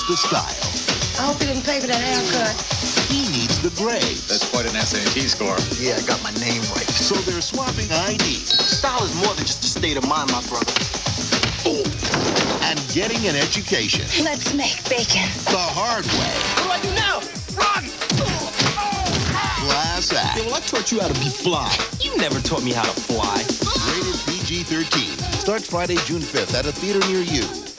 needs the style. I hope you didn't pay for that haircut. He needs the grades. That's quite an SAT score. Yeah, I got my name right. So they're swapping IDs. Style is more than just a state of mind, my brother. And getting an education. Let's make bacon. The hard way. What do I do now? Run! Class act. Yeah, well, I taught you how to be fly. You never taught me how to fly. Rated PG-13. Starts Friday, June 5th at a theater near you.